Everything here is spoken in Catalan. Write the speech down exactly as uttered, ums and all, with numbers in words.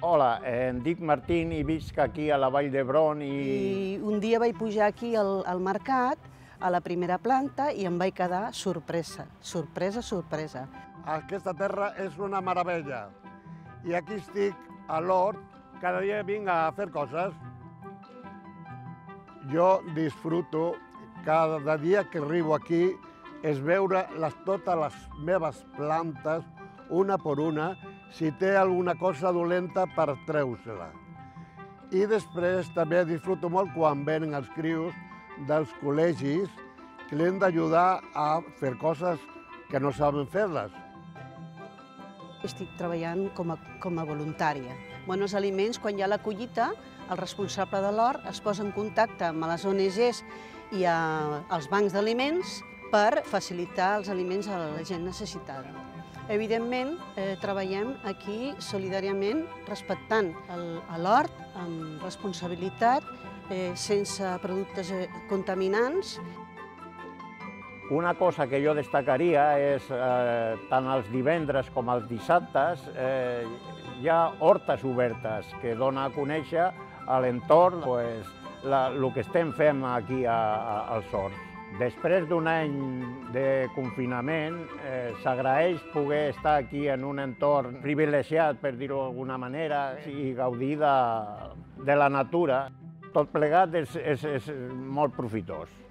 Hola, em dic Martín i visc aquí a la Vall d'Hebron i... I un dia vaig pujar aquí al, al mercat, a la primera planta, i em vaig quedar sorpresa, sorpresa, sorpresa. Aquesta terra és una meravella. I aquí estic a l'hort, cada dia vinc a fer coses. Jo disfruto, cada dia que arribo aquí, és veure les, totes les meves plantes, una per una, si té alguna cosa dolenta per treure-se-la. I després també disfruto molt quan venen els crios dels col·legis que li hem d'ajudar a fer coses que no saben fer-les. Estic treballant com a, com a voluntària. Bueno, els aliments, quan hi ha la collita, el responsable de l'hort es posa en contacte amb les O N Ges i a, als bancs d'aliments per facilitar els aliments a la gent necessitada. Evidentment, eh, treballem aquí solidàriament, respectant l'hort, amb responsabilitat, eh, sense productes contaminants. Una cosa que jo destacaria és, eh, tant els divendres com els dissabtes, eh, hi ha hortes obertes que dona a conèixer a l'entorn pues, el que estem fent aquí a, a, als horts. Després d'un any de confinament, eh, s'agraeix poder estar aquí en un entorn privilegiat, per dir-ho d'alguna manera, i gaudir de, de la natura. Tot plegat és, és, és molt profitós.